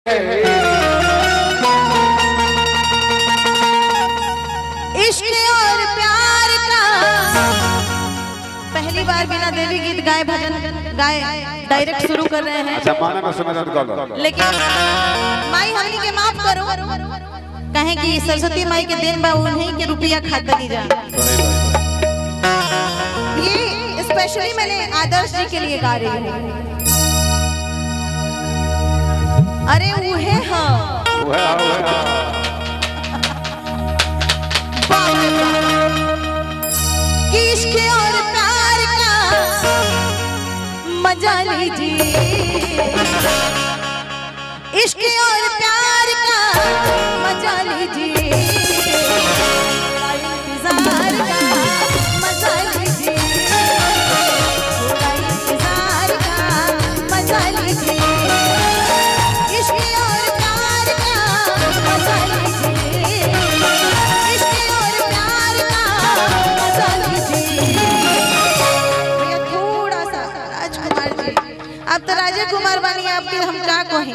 इश्क और प्यार का पहली बार बिना देवी गीत गाए भजन गाए डायरेक्ट शुरू कर रहे हैं। अच्छा माने में सुना तो लेकिन माई हमनी के माफ करो, कहें कि सरस्वती माई के दिन बा उन्हीं के रुपया खाता नहीं जा। ये स्पेशली मैंने आदर्श जी के लिए गा रही हूँ। अरे उहे हाँ कि इश्क और प्यार का मजा लीजिए, इश्क और प्यार का मजा लीजिए, इंतजार का मजा लीजिए, इंतजार का मजा लीजिए, इश्क और प्यार का मजा लीजिए, इश्क और प्यार का मजा लीजिए। भैया थोड़ा सा राजकुमार जी, आप तो राजे कुमार बानी, आपके हम क्या कहें।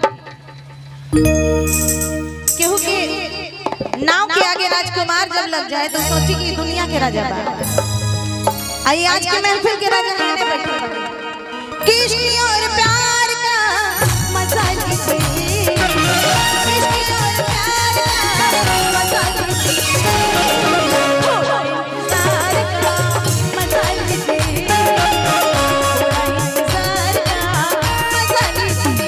केहू के नाव के आगे राजकुमार जब लग जाए तो सोची कि दुनिया के राजा बा। आइए आज के महफिल के राजा कहने बैठे कि इश्क और प्यार का मजा लीजिए, इश्क और प्यार का मजा लीजिए, इंतजार का मजा लीजिए, इंतजार का मजा लीजिए।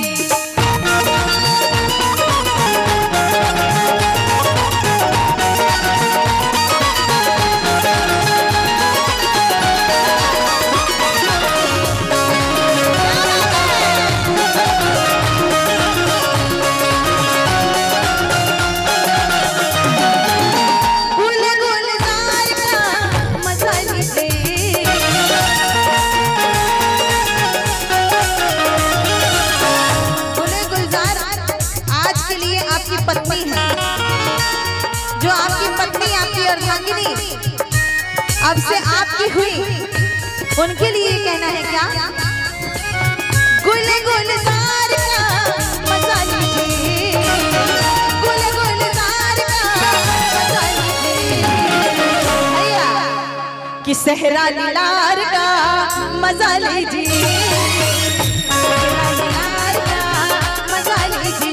पत्नी है, जो आपकी पत्नी आपकी अर्धांगिनी अब से आपकी हुई, उनके लिए कहना है क्या। गुल गुलजार का मजा लीजिए, गुल गुलजार का मजा लीजिए, भैया कि सहरा नीलार का मजा लीजिए, सहरा नीलार का मजा लीजिए।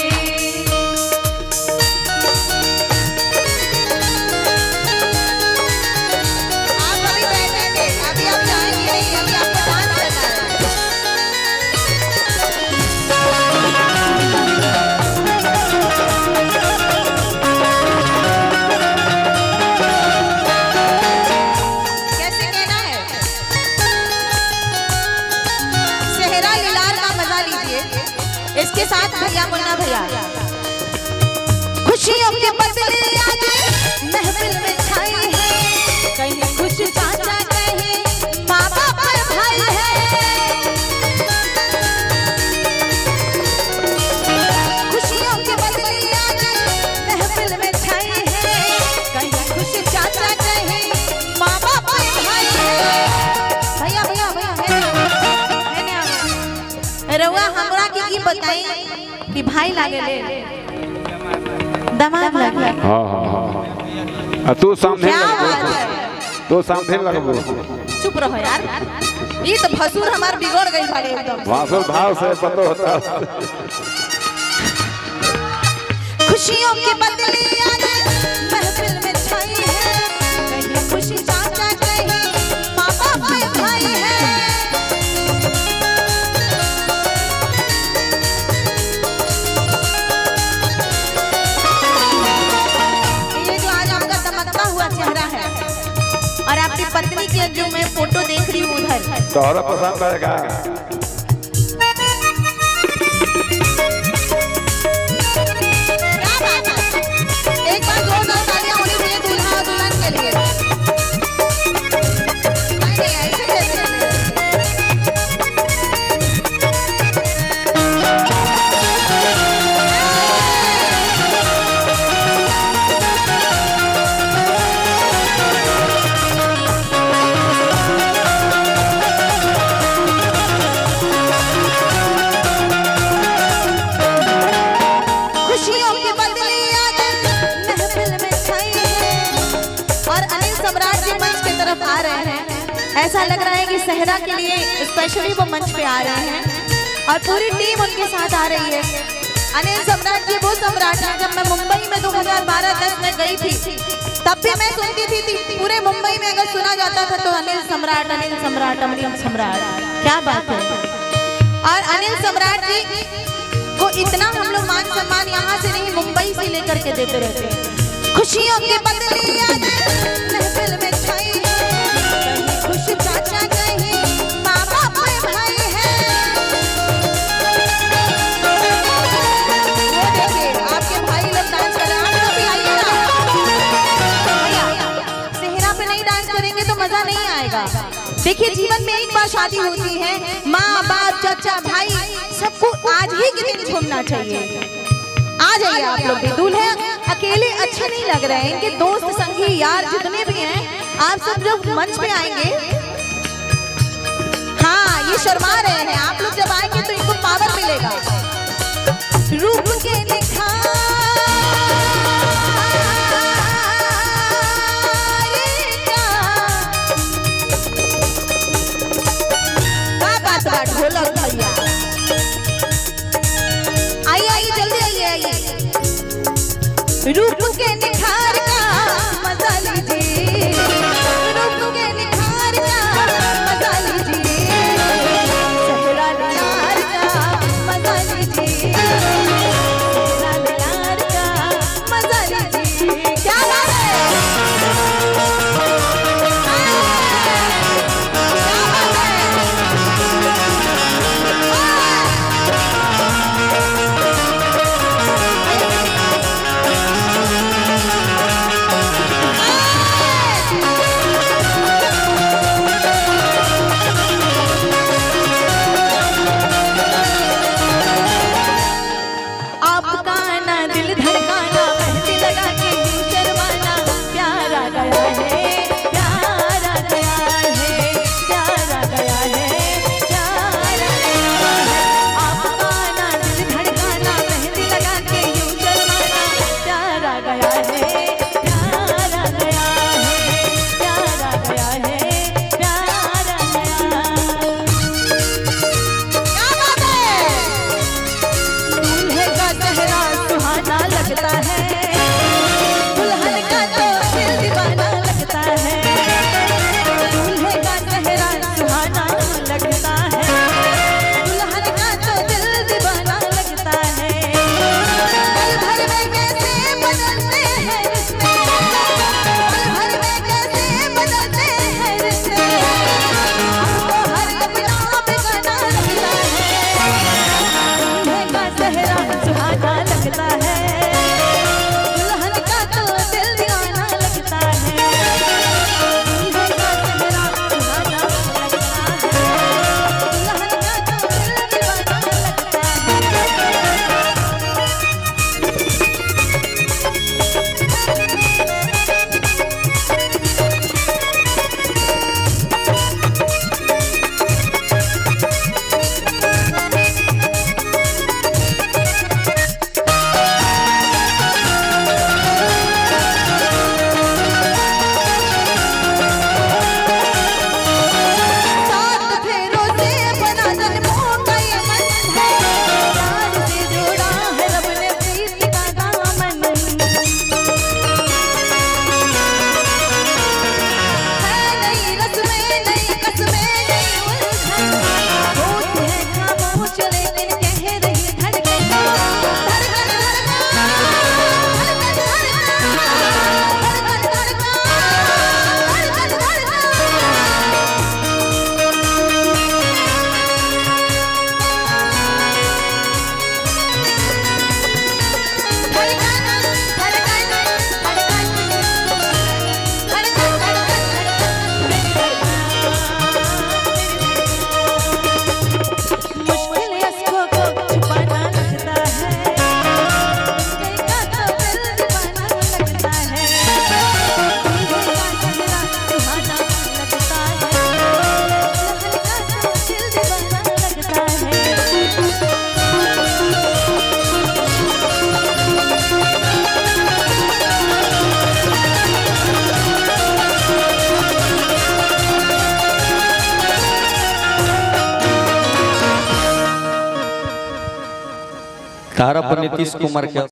इसके साथ भैया मुन्ना भैया, खुशियों के बदले आज महफिल में छाई है, कहीं खुश चाचा कहीं माँ बाप भाई है, खुशियों के बदले आज महफिल में छाई है, कहीं खुश चाचा कहीं माँ बाप भाई है। भैया भैया भैया रउआ हमरा के ई बताई कि भाई लागे ले दमाद लागे। हां हां हां तू सामने तो सामने लगबो। चुप रहो यार, ये तो भसुर हमार बिगड़ गई भाई एकदम। भासुर भाव से पता होता। खुशियों के बदले आज महफिल में छाई है, कहीं खुशी चाचा कहीं माँ बाप भाई है। और आपकी पत्नी की जो मैं फोटो देख रही हूँ उधर, तोहरा पसंद आएगा। एक बार जोरदार तालियां होनी चाहिए दूल्हा और दुल्हन के लिए। रहे हैं। ऐसा लग रहा है कि सहरा के लिए स्पेशली वो मंच पे आ रहे हैं और पूरी टीम उनके साथ आ रही है। अनिल सम्राट जी वो सम्राट हैं। जब मैं मुंबई में 2012-10 में गई थी तब भी मैं सुनती थी पूरे मुंबई में अगर सुना जाता था तो अनिल सम्राट, अनिल सम्राट, अनिल सम्राट। क्या बात है। और अनिल सम्राट जी को इतना हम लोग मान सम्मान यहाँ से नहीं मुंबई से लेकर के देते रहते हैं। खुशियों की बदली महफिल में छाई है, कहीं खुश चाचा कहीं माँ बाप भाई है। वो देखिए आपके भाई लोग डांस कर रहे हैं, आप लोग भी आइए ना। भैया सेहरा पे नहीं डांस करेंगे तो मजा नहीं आएगा। देखिए जीवन में एक बार शादी होती है, माँ बाप चाचा भाई सबको आज ही के दिन झूमना चाहिए। आ जाइए आप लोग भी। दूल्हे अकेले अच्छे नहीं लग रहे हैं, इनके दोस्त संगी यार जितने भी हैं आप सब जब मंच पे आएंगे, हाँ ये शर्मा रहे हैं, आप लोग जब आएंगे तो इनको पावर मिलेगा। रूप के निखार ढोलक भैया आइए आइए जल्दी आइए आइए। रूप के निखार का मजा लीजिए, रूप के निखार का मजा लीजिए, सहरा निखार का मजा लीजिए, सहरा निखार का मजा लीजिए। क्या बात है। तारा पर नीतीश कुमार के